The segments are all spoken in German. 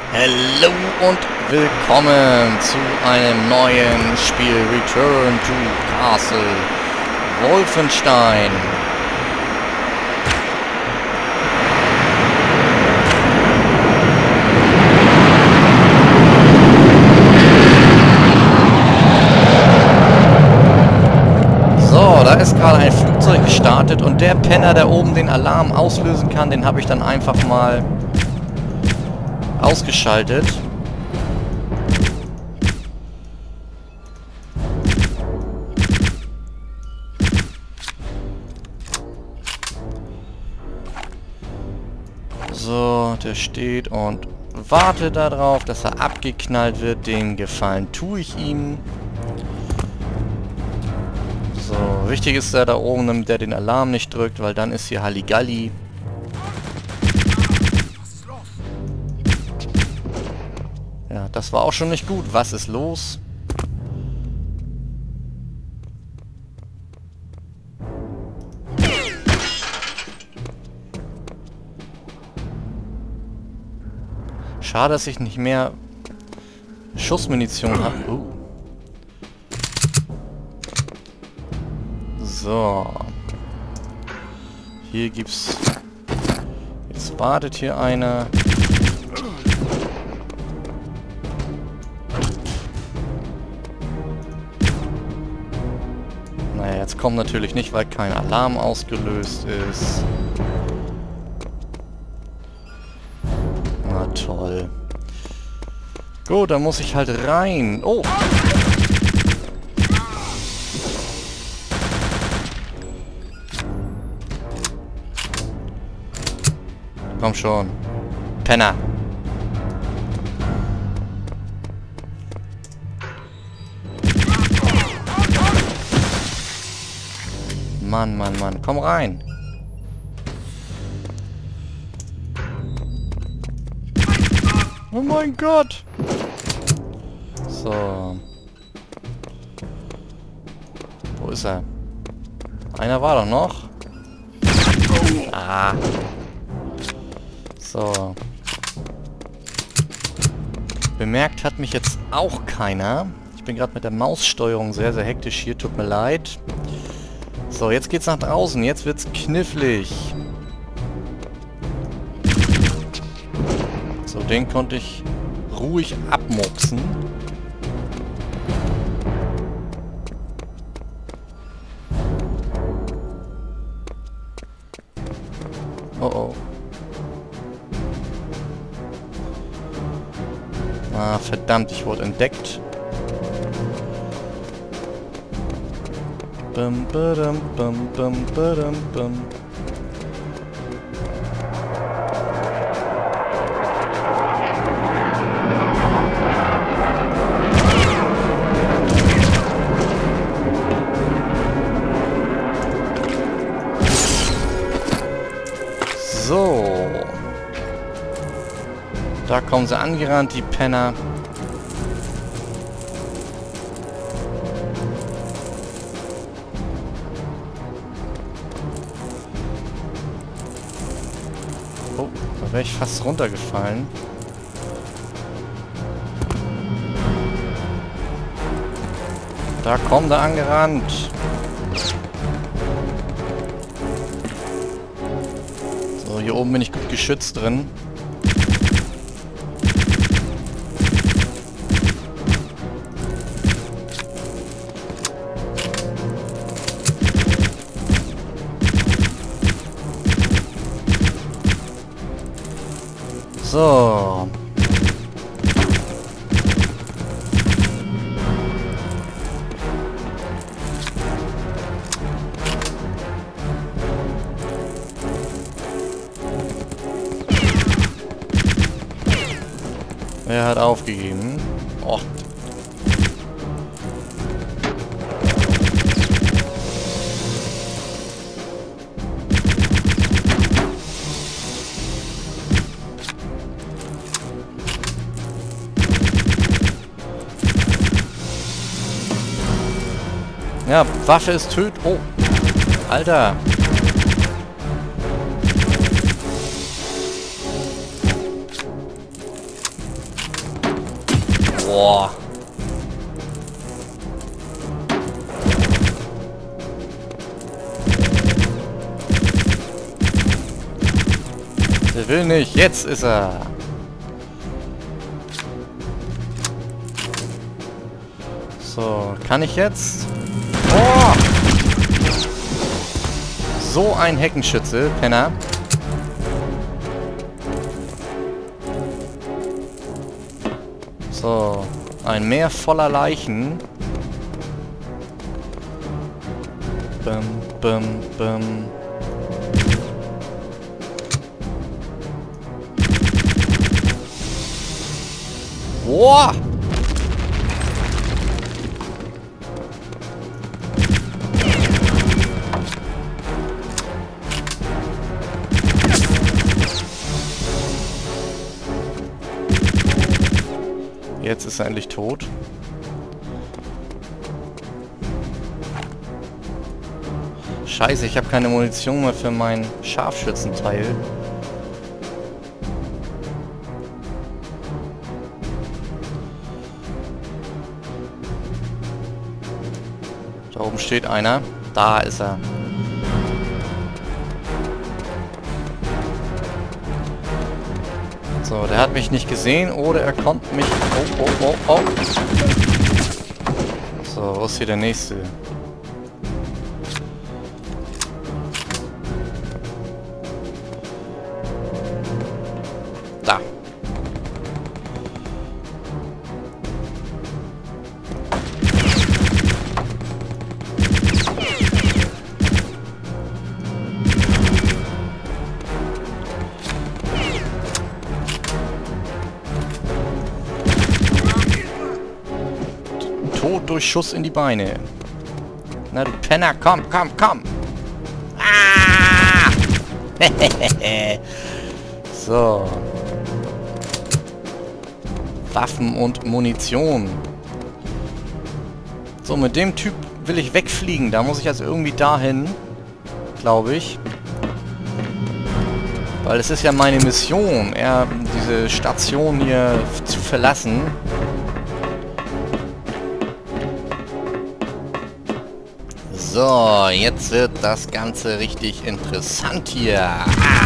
Hallo und willkommen zu einem neuen Spiel Return to Castle Wolfenstein. So, da ist gerade ein Flugzeug gestartet und der Penner, der oben den Alarm auslösen kann, den habe ich dann einfach mal ausgeschaltet. So, der steht und wartet darauf, dass er abgeknallt wird. Den Gefallen tue ich ihm. So, wichtig ist da oben, der den Alarm nicht drückt, weil dann ist hier Halligalli. Ja, das war auch schon nicht gut. Was ist los? Schade, dass ich nicht mehr Schussmunition habe. So. Hier gibt's... Jetzt wartet hier einer. Naja, jetzt kommt natürlich nicht, weil kein Alarm ausgelöst ist. Na toll. Gut, dann muss ich halt rein. Oh! Komm schon. Penner. Mann, Mann, Mann. Komm rein. Oh mein Gott. So. Wo ist er? Einer war doch noch. Ah. So. Bemerkt hat mich jetzt auch keiner. Ich bin gerade mit der Maussteuerung sehr, sehr hektisch hier. Tut mir leid. So, jetzt geht's nach draußen. Jetzt wird's knifflig. So, den konnte ich ruhig abmurksen. Oh oh. Ah, verdammt, ich wurde entdeckt. Bum, badum, bum, bum, badum, bum. So. Da kommen sie angerannt, die Penner. Oh, da wäre ich fast runtergefallen. Da kommen sie angerannt. So, hier oben bin ich gut geschützt drin. So. Er hat aufgegeben. Och. Ja, Waffe ist töd. Oh. Alter. Boah. Der will nicht. Jetzt ist er. So, kann ich jetzt? Oh! So ein Heckenschütze, Penner. So, ein Meer voller Leichen. Bum, bum, bum. Boah! Jetzt ist er endlich tot. Scheiße, ich habe keine Munition mehr für mein Scharfschützenteil. Da oben steht einer. Da ist er. So, der hat mich nicht gesehen oder er konnte mich... Oh, oh, oh, oh. So, wo ist hier der nächste? Da. Tod durch Schuss in die Beine. Na du Penner, komm, komm, komm. Ah! So. Waffen und Munition. So, mit dem Typ will ich wegfliegen. Da muss ich also irgendwie dahin. Glaube ich. Weil es ist ja meine Mission, diese Station hier zu verlassen. So, jetzt wird das Ganze richtig interessant hier. Ah!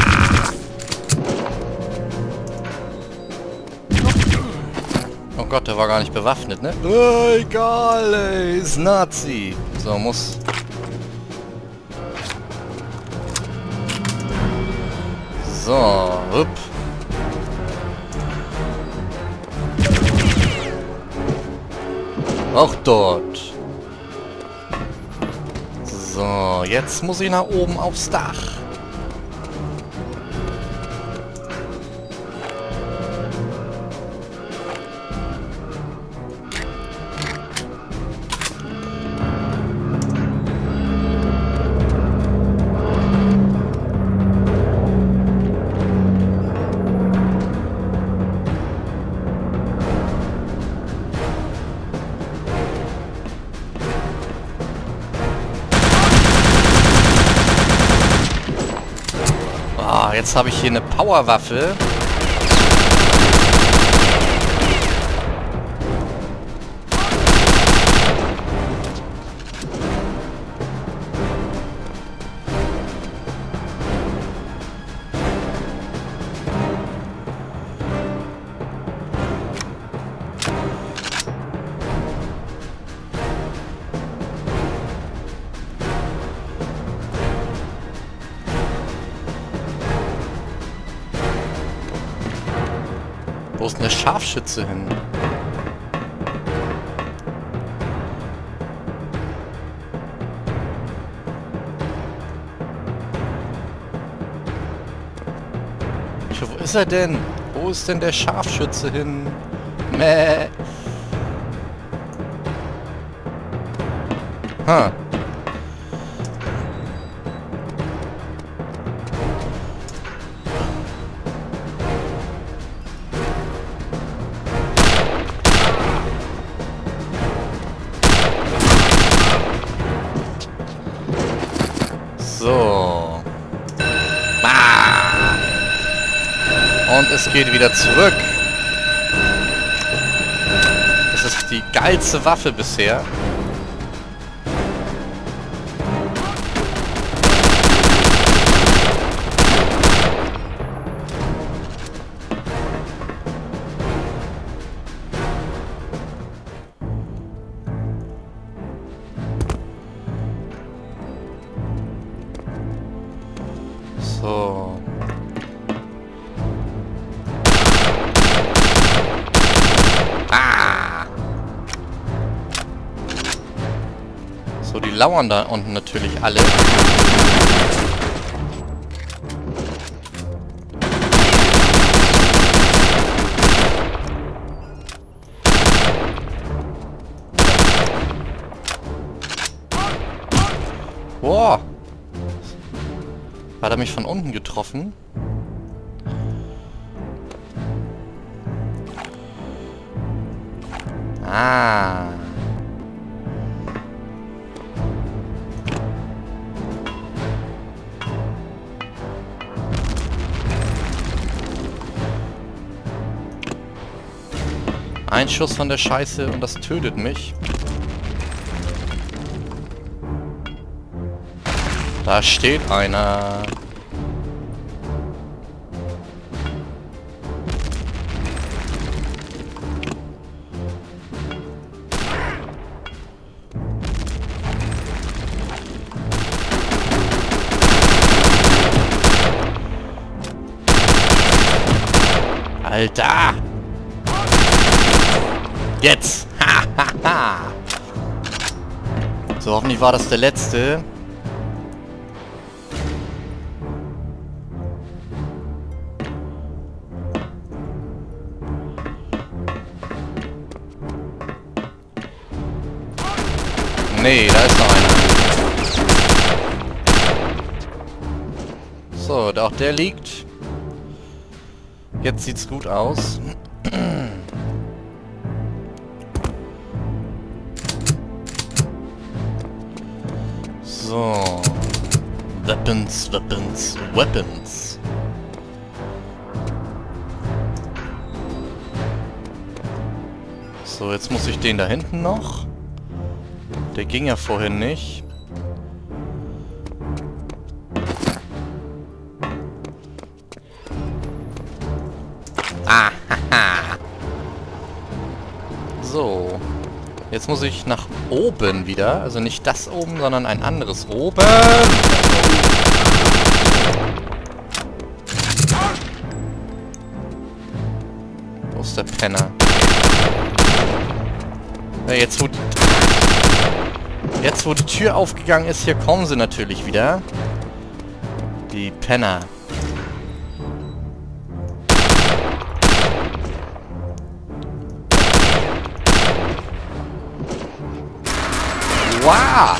Oh Gott, der war gar nicht bewaffnet, ne? Egal, ey, ist Nazi. So, muss... So, hup. Auch dort. So, jetzt muss ich nach oben aufs Dach. Jetzt habe ich hier eine Powerwaffe. Wo ist denn der Scharfschütze hin? Wo ist er denn? Wo ist denn der Scharfschütze hin? Mäh. Ha. So. Ah. Und es geht wieder zurück. Das ist die geilste Waffe bisher. So. Ah! So, die lauern da unten natürlich alle. Boah! Hat er mich von unten getroffen? Ah. Ein Schuss von der Scheiße und das tötet mich. Da steht einer. Alter! Jetzt! Ha, ha, ha! So, hoffentlich war das der letzte. Nee, da ist noch einer. So, auch der liegt. Jetzt sieht's gut aus. So. Weapons, Weapons, Weapons. So, jetzt muss ich den da hinten noch. Der ging ja vorhin nicht. Ah, haha. So. Jetzt muss ich nach oben wieder. Also nicht das oben, sondern ein anderes oben. Wo ist der Penner? Ja, jetzt wo die Tür aufgegangen ist, hier kommen sie natürlich wieder. Die Penner. Wow!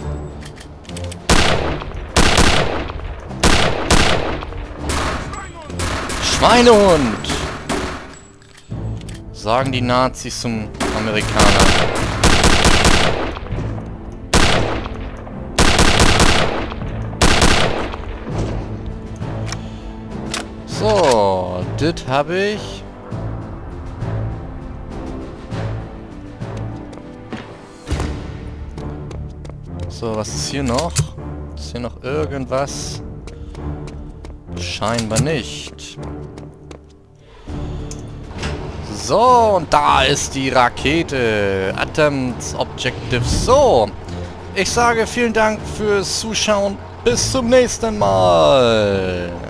Schweinehund! Sagen die Nazis zum Amerikaner. So, das habe ich. So, was ist hier noch? Ist hier noch irgendwas? Scheinbar nicht. So, und da ist die Rakete. Attempt Objective. So, ich sage vielen Dank fürs Zuschauen. Bis zum nächsten Mal.